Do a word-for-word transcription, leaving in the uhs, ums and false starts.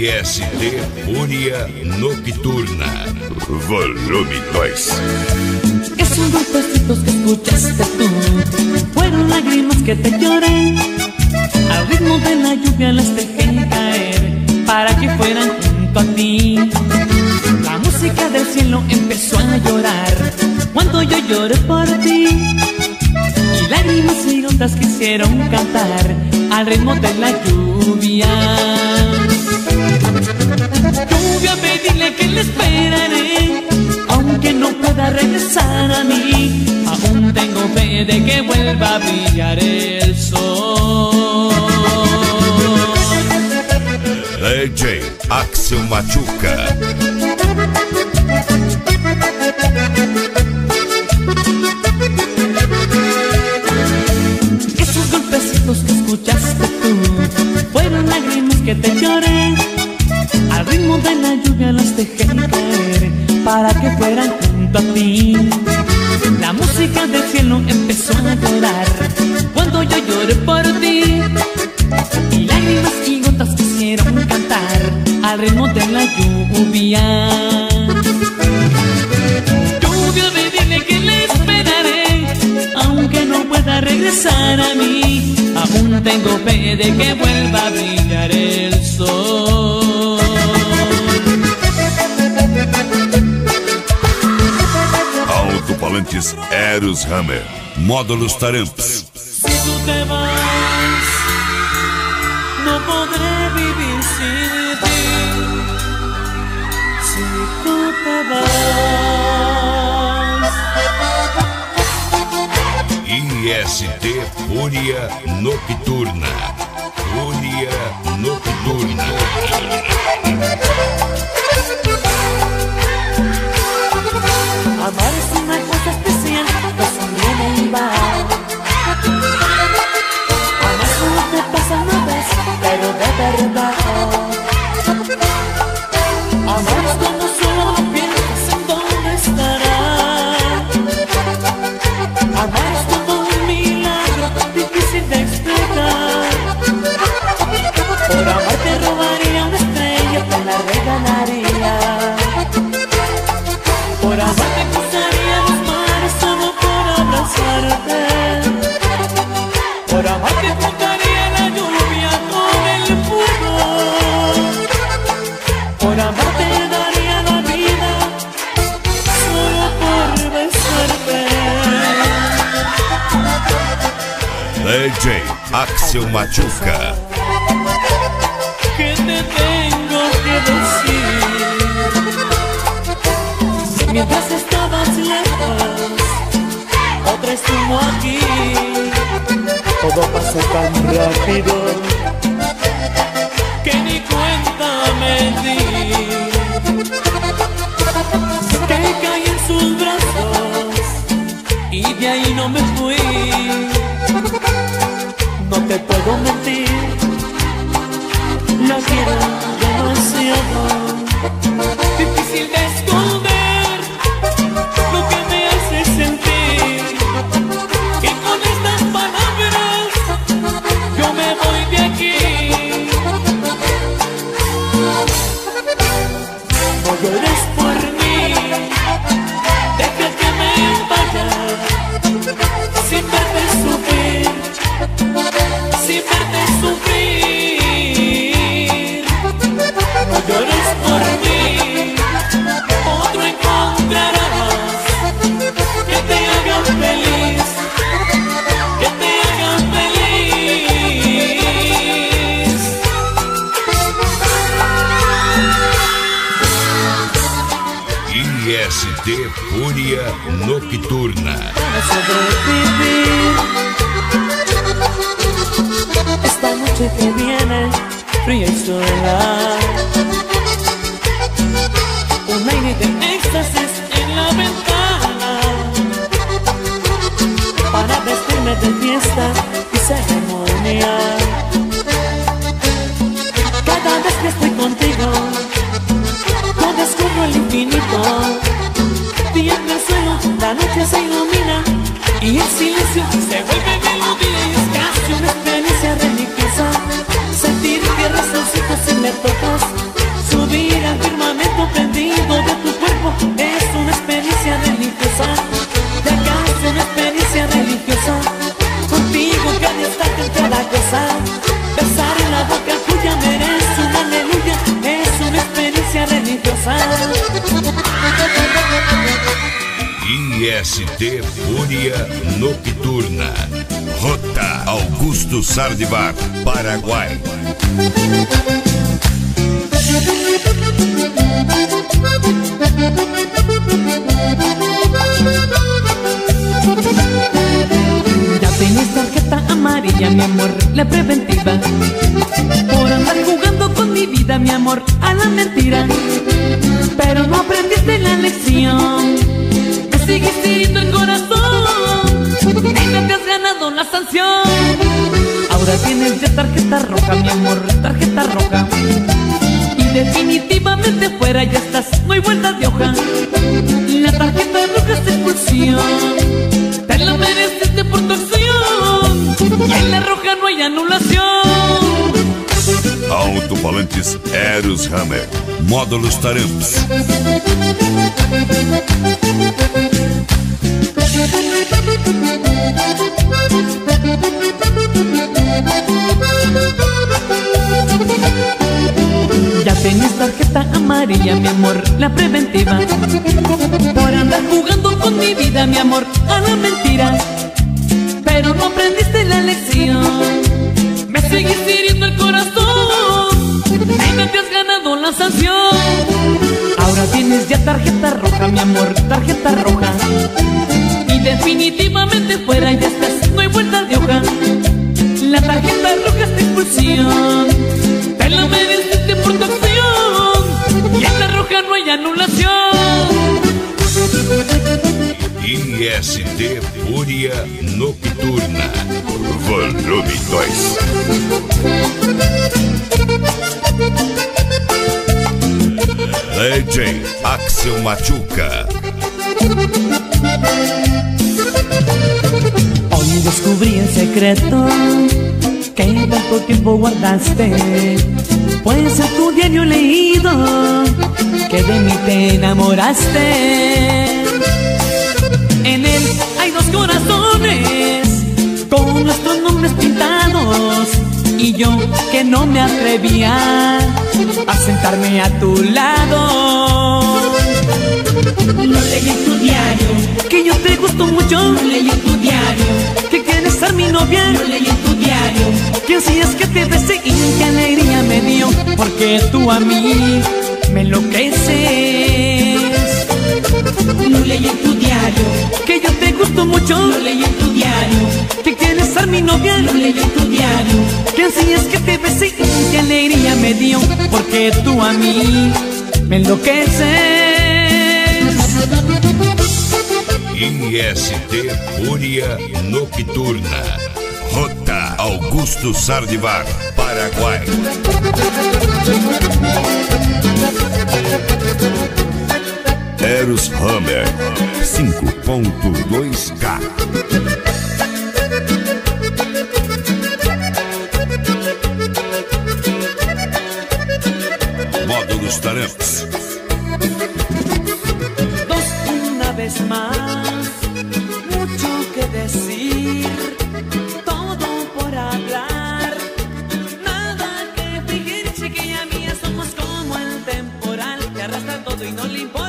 I S T Fúria Nocturna, volume dois. Esos golpecitos que escuchaste tú fueron lágrimas que te lloré. Al ritmo de la lluvia las dejé caer para que fueran junto a ti. La música del cielo empezó a llorar cuando yo lloré por ti. Y lágrimas y gotas quisieron cantar al ritmo de la lluvia. Lluvia, pedile que le esperaré, aunque no pueda regresar a mí. Aún tengo fe de que vuelva a brillar el sol. D J Axel Machuca. Esos golpecitos que escuchaste tú fueron lágrimas que te lloré. Al ritmo de la lluvia las dejé caer para que fueran junto a ti. La música del cielo empezó a llorar cuando yo lloré por ti. Y lágrimas y gotas quisieron cantar al ritmo de la lluvia. Lluvia, me dile que le esperaré, aunque no pueda regresar a mí. Aún tengo fe de que vuelva a brillar el sol. Alto-falantes Eros Hammer, módulos Taramps. Si tú te vas, no podré vivir sin ti. Si tú te vas. I S T Fúria Nocturna, Fúria Nocturna. Amar es una cosa especial, pues viene y va. Amar solo te pasa una vez, pero de verdad. Amar es cuando solo piensas en dónde estará. Amar es como un milagro difícil de explicar. Por amar te robaría una estrella, te la regalaría. Por amar te cruzaría los mares solo por abrazarte. Por amar te juntaría la lluvia con el fuego. Por amar te daría la vida solo por besarte. D J Axel Machuca. ¿Qué te tengo que decir? Mientras estabas lejos, otra estuvo aquí. Todo pasó tan rápido que ni cuenta me di. Que caí en sus brazos y de ahí no me fui. No te puedo mentir, la quiero demasiado. Difícil de esconder lo que me hace sentir. Y con estas palabras yo me voy de aquí. No llores por mí, deja que me vaya sin verte sufrir, sin verte sufrir. No llores por mí, otro encontrarás que te haga feliz, que te haga feliz. I S T Fúria Nocturna. Para sobrevivir esta noche que viene, fría y sola. Un aire de éxtasis en la ventana para vestirme de fiesta y ceremonia. Cada vez que estoy contigo, yo descubro el infinito. Tiembla el suelo, la noche se ilumina y el silencio se vuelve melodía y es casi una experiencia religiosa. Sentir tierra solcito si me tocas. S D Fúria Nocturna. Rota Augusto Sardivar, Paraguai. Ya tienes tarjeta amarilla, mi amor, la preventiva, por andar jugando con mi vida, mi amor, a la mentira. Pero no aprendiste la lección, me sigues hiriendo el corazón, nunca te has ganado la sanción. Ahora tienes ya tarjeta roja, mi amor, tarjeta roja, y definitivamente fuera ya estás, no hay vuelta de hoja. La tarjeta roja es expulsión, te la mereciste por tu acción, y en la roja no hay anulación. Alto-falantes Eros Hammer, módulos Taramps. Ya tienes tarjeta amarilla, mi amor, la preventiva, por andar jugando con mi vida, mi amor, a la mentira. Pero no aprendiste la lección, me sigues hiriendo el corazón, nunca te has ganado la sanción. Ahora tienes ya tarjeta roja, mi amor, tarjeta roja, y definitivamente fuera ya estás, no hay vuelta de hoja. La tarjeta roja es de expulsión, te la mereciste por tu acción, y en la roja no hay anulación. I S D Fúria Nocturna, volume dois. D J Axel Machuca. Hoy descubrí el secreto que tanto tiempo guardaste, pues en tu diario leído que de mí te enamoraste. En él hay dos corazones con nuestros nombres pintados, y yo que no me atrevía a sentarme a tu lado. Lo leí en tu diario, Que yo te gusto mucho, lo leí en tu diario, que quieres ser mi novia, lo leí en tu diario, que así es que te besé y qué alegría me dio, porque tú a mí me enloqueces. lo leí en tu diario, Que yo te gusto mucho, lo leí en tu diario, que quieres ser mi novia, lo leí en tu diario, que así es que te besé y qué alegría me dio, porque tú a mí me enloqueces. I S D Fúria Nocturna. Rota Augusto Sardivar, Paraguai. Eros Hammer cinco ponto dois K. Módulos Taramps. Dos, una vez más, mucho que decir, todo por hablar, nada que fingir, chiquilla mía, somos como el temporal que arrastra todo y no le importa.